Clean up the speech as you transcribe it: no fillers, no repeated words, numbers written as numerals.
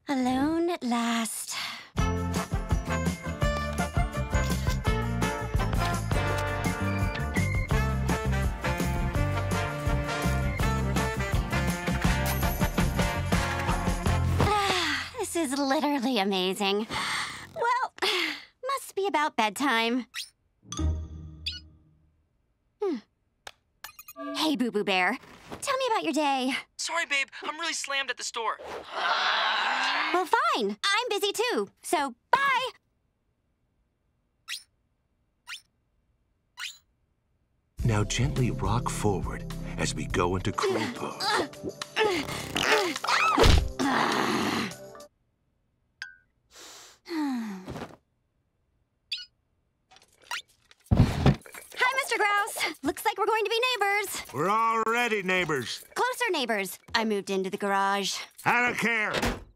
Alone at last. This is literally amazing. Well, must be about bedtime. Hey, Boo Boo Bear. Tell me about your day. Sorry, babe. I'm really slammed at the store. Well, fine. I'm busy too. So, bye. Now gently rock forward as we go into crow pose. Hi, Mr. Grouse. Looks like we're going to be neighbors. We're already neighbors. Closer neighbors. I moved into the garage. I don't care.